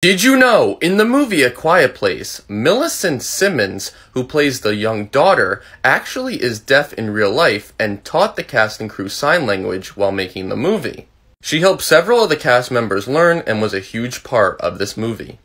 Did you know, in the movie A Quiet Place, Millicent Simmons, who plays the young daughter, actually is deaf in real life and taught the cast and crew sign language while making the movie. She helped several of the cast members learn and was a huge part of this movie.